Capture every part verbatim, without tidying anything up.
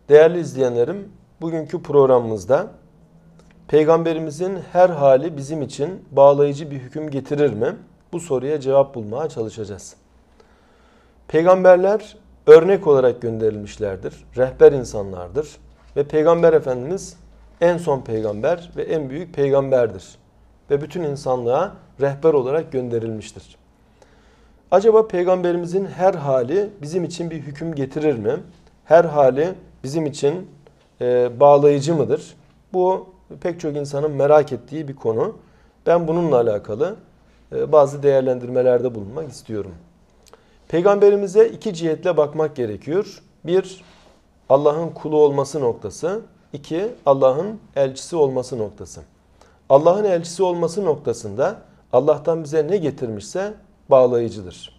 Değerli izleyenlerim, bugünkü programımızda Peygamberimizin her hali bizim için bağlayıcı bir hüküm getirir mi? Bu soruya cevap bulmaya çalışacağız. Peygamberler örnek olarak gönderilmişlerdir, rehber insanlardır ve Peygamber Efendimiz en son peygamber ve en büyük peygamberdir ve bütün insanlığa rehber olarak gönderilmiştir. Acaba Peygamberimizin her hali bizim için bir hüküm getirir mi? Her hali bizim için e, bağlayıcı mıdır? Bu pek çok insanın merak ettiği bir konu. Ben bununla alakalı e, bazı değerlendirmelerde bulunmak istiyorum. Peygamberimize iki cihetle bakmak gerekiyor. Bir, Allah'ın kulu olması noktası. İki, Allah'ın elçisi olması noktası. Allah'ın elçisi olması noktasında Allah'tan bize ne getirmişse bağlayıcıdır.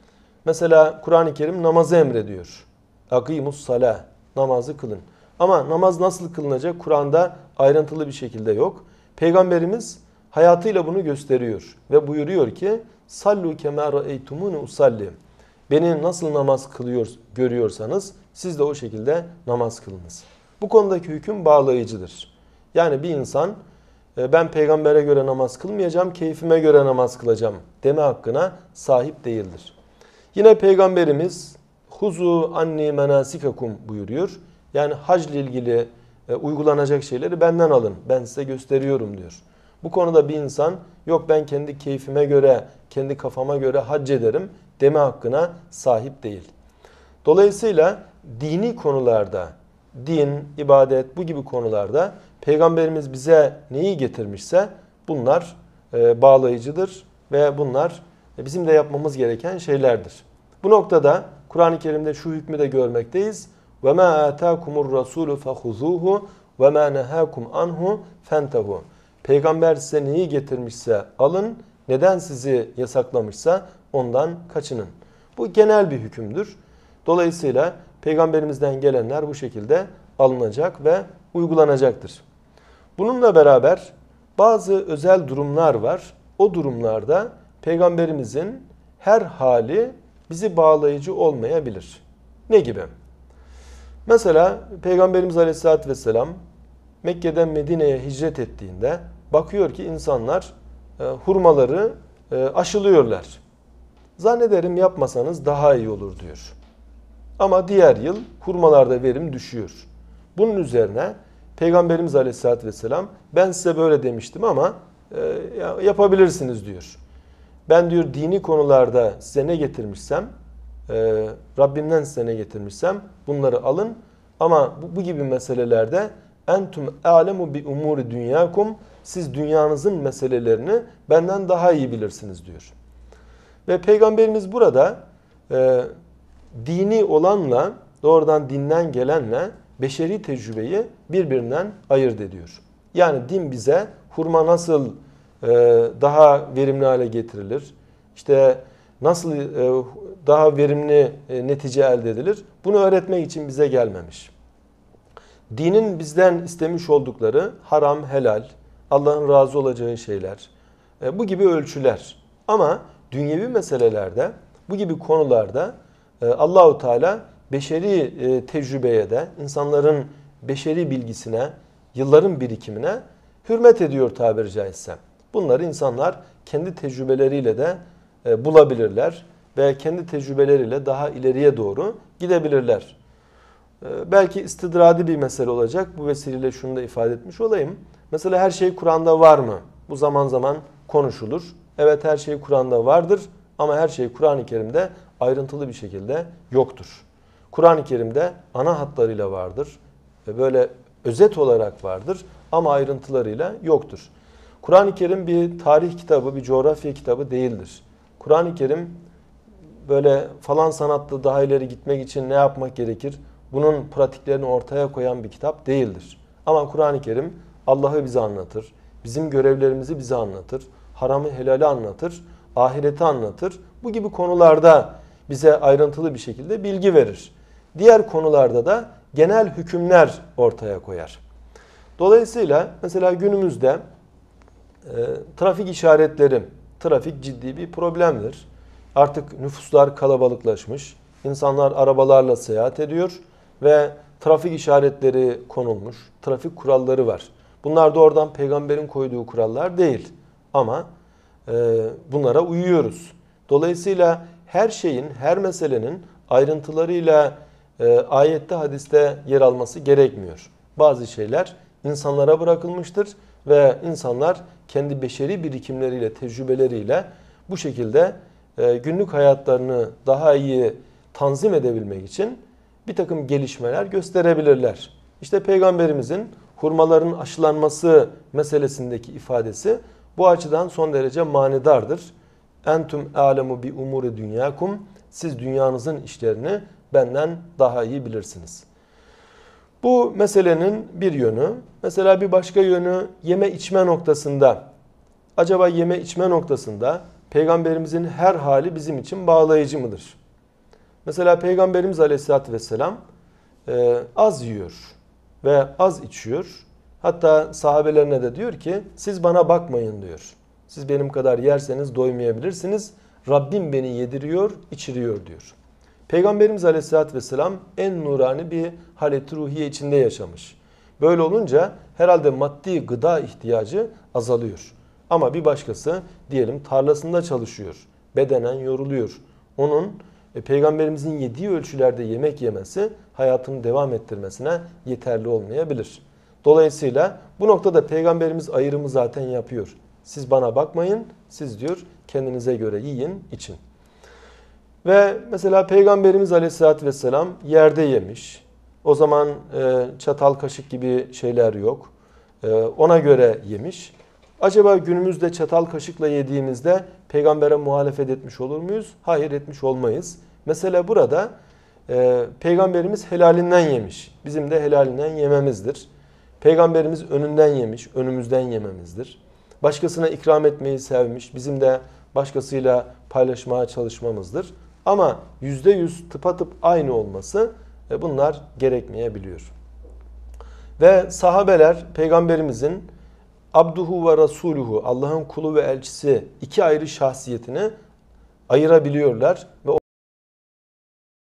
Mesela Kur'an-ı Kerim namazı emrediyor. Akimus salah, namazı kılın. Ama namaz nasıl kılınacak Kur'an'da ayrıntılı bir şekilde yok. Peygamberimiz hayatıyla bunu gösteriyor ve buyuruyor ki sallu kema ra'eytumuni usalli. Beni nasıl namaz kılıyor görüyorsanız siz de o şekilde namaz kılınız. Bu konudaki hüküm bağlayıcıdır. Yani bir insan ben peygambere göre namaz kılmayacağım, keyfime göre namaz kılacağım deme hakkına sahip değildir. Yine Peygamberimiz huzu anni menasikakum buyuruyor. Yani hac ile ilgili e, uygulanacak şeyleri benden alın. Ben size gösteriyorum diyor. Bu konuda bir insan yok ben kendi keyfime göre, kendi kafama göre hac ederim deme hakkına sahip değil. Dolayısıyla dini konularda, din, ibadet bu gibi konularda Peygamberimiz bize neyi getirmişse bunlar e, bağlayıcıdır ve bunlar e, bizim de yapmamız gereken şeylerdir. Bu noktada Kur'an-ı Kerim'de şu hükmü de görmekteyiz. وَمَا آتَاكُمُ الرَّسُولُ فَخُذُوهُ وَمَا نَهَاكُمْ عَنْهُ فَانْتَهُ. Peygamber size neyi getirmişse alın, neden sizi yasaklamışsa ondan kaçının. Bu genel bir hükümdür. Dolayısıyla Peygamberimizden gelenler bu şekilde alınacak ve uygulanacaktır. Bununla beraber bazı özel durumlar var. O durumlarda Peygamberimizin her hali bizi bağlayıcı olmayabilir. Ne gibi? Mesela Peygamberimiz Aleyhisselatü Vesselam Mekke'den Medine'ye hicret ettiğinde bakıyor ki insanlar e, hurmaları e, aşılıyorlar. Zannederim yapmasanız daha iyi olur diyor. Ama diğer yıl hurmalarda verim düşüyor. Bunun üzerine Peygamberimiz Aleyhisselatü Vesselam ben size böyle demiştim ama e, yapabilirsiniz diyor. Ben diyor dini konularda size ne getirmişsem, e, Rabbimden size ne getirmişsem bunları alın. Ama bu, bu gibi meselelerde entum alemu bi umuri dünyakum, siz dünyanızın meselelerini benden daha iyi bilirsiniz diyor. Ve Peygamberimiz burada e, dini olanla, doğrudan dinden gelenle beşeri tecrübeyi birbirinden ayırt ediyor. Yani din bize hurma nasıl e, daha verimli hale getirilir, işte nasıl e, daha verimli e, netice elde edilir, bunu öğretmek için bize gelmemiş. Dinin bizden istemiş oldukları haram, helal, Allah'ın razı olacağı şeyler, e, bu gibi ölçüler. Ama dünyevi meselelerde, bu gibi konularda e, Allahu Teala beşeri e, tecrübeye de, insanların beşeri bilgisine, yılların birikimine hürmet ediyor tabiri caizse. Bunları insanlar kendi tecrübeleriyle de e, bulabilirler ve kendi tecrübeleriyle daha ileriye doğru gidebilirler. E, belki istidradi bir mesele olacak. Bu vesileyle şunu da ifade etmiş olayım. Mesela her şey Kur'an'da var mı? Bu zaman zaman konuşulur. Evet, her şey Kur'an'da vardır ama her şey Kur'an-ı Kerim'de ayrıntılı bir şekilde yoktur. Kur'an-ı Kerim'de ana hatlarıyla vardır ve böyle özet olarak vardır ama ayrıntılarıyla yoktur. Kur'an-ı Kerim bir tarih kitabı, bir coğrafya kitabı değildir. Kur'an-ı Kerim böyle falan sanatta daha ileri gitmek için ne yapmak gerekir? Bunun pratiklerini ortaya koyan bir kitap değildir. Ama Kur'an-ı Kerim Allah'ı bize anlatır, bizim görevlerimizi bize anlatır, haramı helali anlatır, ahireti anlatır. Bu gibi konularda bize ayrıntılı bir şekilde bilgi verir. Diğer konularda da genel hükümler ortaya koyar. Dolayısıyla mesela günümüzde e, trafik işaretleri, trafik ciddi bir problemdir. Artık nüfuslar kalabalıklaşmış, insanlar arabalarla seyahat ediyor ve trafik işaretleri konulmuş, trafik kuralları var. Bunlar doğrudan peygamberin koyduğu kurallar değil ama e, bunlara uyuyoruz. Dolayısıyla her şeyin, her meselenin ayrıntılarıyla e, ayette, hadiste yer alması gerekmiyor. Bazı şeyler insanlara bırakılmıştır ve insanlar kendi beşeri birikimleriyle, tecrübeleriyle bu şekilde e, günlük hayatlarını daha iyi tanzim edebilmek için bir takım gelişmeler gösterebilirler. İşte Peygamberimizin hurmaların aşılanması meselesindeki ifadesi bu açıdan son derece manidardır. Entüm alemu bi umuri dünyakum. Siz dünyanızın işlerini benden daha iyi bilirsiniz. Bu meselenin bir yönü. Mesela bir başka yönü yeme içme noktasında. Acaba yeme içme noktasında Peygamberimizin her hali bizim için bağlayıcı mıdır? Mesela Peygamberimiz Aleyhisselatü Vesselam e, az yiyor ve az içiyor. Hatta sahabelerine de diyor ki siz bana bakmayın diyor. Siz benim kadar yerseniz doymayabilirsiniz. Rabbim beni yediriyor, içiriyor diyor. Peygamberimiz Aleyhisselatü Vesselam en nurani bir halet-i ruhiye içinde yaşamış. Böyle olunca herhalde maddi gıda ihtiyacı azalıyor. Ama bir başkası diyelim tarlasında çalışıyor, bedenen yoruluyor. Onun e, Peygamberimizin yediği ölçülerde yemek yemesi hayatını devam ettirmesine yeterli olmayabilir. Dolayısıyla bu noktada Peygamberimiz ayrımı zaten yapıyor. Siz bana bakmayın, siz diyor kendinize göre yiyin, için. Ve mesela Peygamberimiz Aleyhisselatü Vesselam yerde yemiş. O zaman e, çatal kaşık gibi şeyler yok. E, ona göre yemiş. Acaba günümüzde çatal kaşıkla yediğimizde peygambere muhalefet etmiş olur muyuz? Hayır, etmiş olmayız. Mesele burada e, peygamberimiz helalinden yemiş. Bizim de helalinden yememizdir. Peygamberimiz önünden yemiş, önümüzden yememizdir. Başkasına ikram etmeyi sevmiş, bizim de başkasıyla paylaşmaya çalışmamızdır. Ama yüzde yüz tıpatıp aynı olması e, bunlar gerekmeyebiliyor. Ve sahabeler peygamberimizin abduhu ve rasuluhu, Allah'ın kulu ve elçisi iki ayrı şahsiyetini ayırabiliyorlar ve